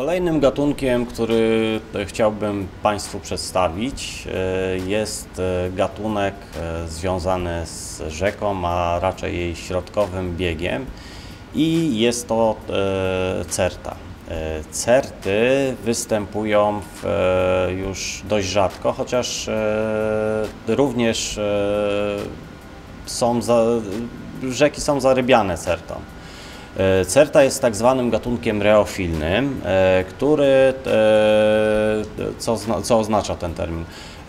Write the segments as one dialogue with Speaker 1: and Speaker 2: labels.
Speaker 1: Kolejnym gatunkiem, który chciałbym Państwu przedstawić, jest gatunek związany z rzeką, a raczej jej środkowym biegiem i jest to certa. Certy występują już dość rzadko, chociaż również rzeki są zarybiane certą. Certa jest tak zwanym gatunkiem reofilnym, który, co oznacza ten termin?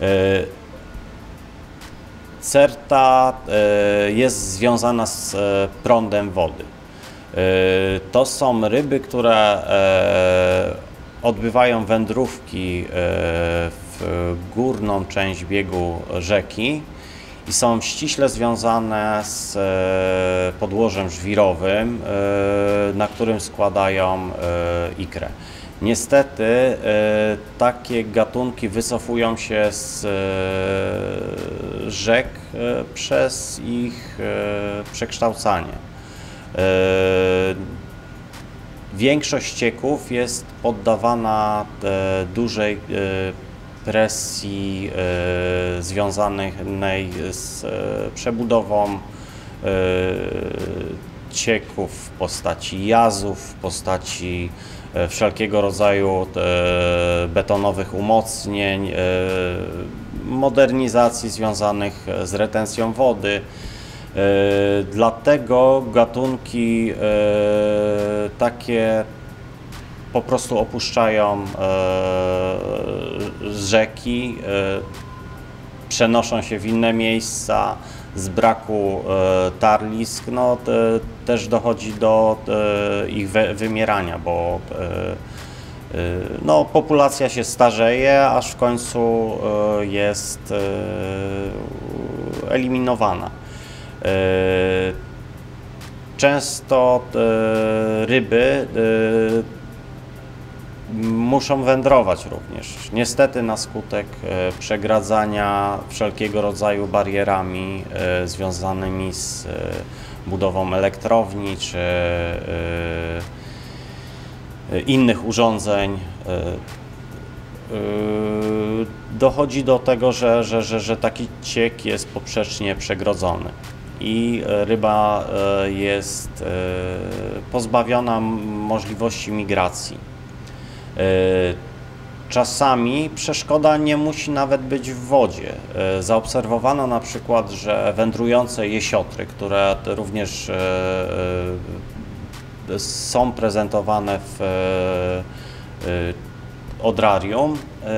Speaker 1: Certa jest związana z prądem wody. To są ryby, które odbywają wędrówki w górną część biegu rzeki i są ściśle związane z podłożem żwirowym, na którym składają ikrę. Niestety takie gatunki wycofują się z rzek przez ich przekształcanie. Większość ścieków jest poddawana dużej presji związanej z przebudową cieków w postaci jazów, w postaci wszelkiego rodzaju betonowych umocnień, modernizacji związanych z retencją wody. Dlatego gatunki takie po prostu opuszczają rzeki, przenoszą się w inne miejsca z braku tarlisk. Też dochodzi do ich wymierania, bo populacja się starzeje, aż w końcu jest eliminowana. Często ryby muszą wędrować również. Niestety na skutek przegradzania wszelkiego rodzaju barierami związanymi z budową elektrowni czy innych urządzeń dochodzi do tego, że taki ciek jest poprzecznie przegrodzony i ryba jest pozbawiona możliwości migracji. Czasami przeszkoda nie musi nawet być w wodzie. Zaobserwowano na przykład, że wędrujące jesiotry, które również są prezentowane w odrarium,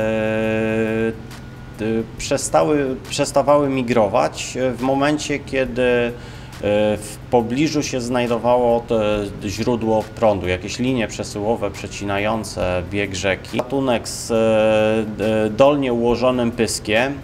Speaker 1: przestawały migrować w momencie, kiedy w pobliżu się znajdowało źródło prądu, jakieś linie przesyłowe przecinające bieg rzeki. Gatunek z dolnie ułożonym pyskiem,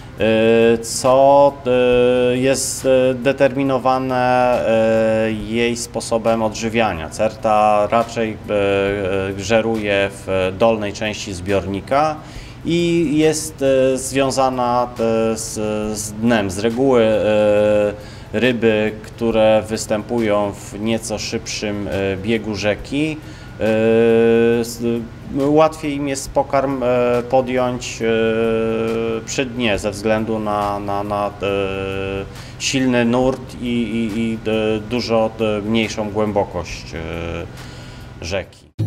Speaker 1: co jest determinowane jej sposobem odżywiania. Certa raczej żeruje w dolnej części zbiornika i jest związana z dnem. Z reguły ryby, które występują w nieco szybszym biegu rzeki, łatwiej im jest pokarm podjąć przy dnie ze względu na silny nurt i dużo mniejszą głębokość rzeki.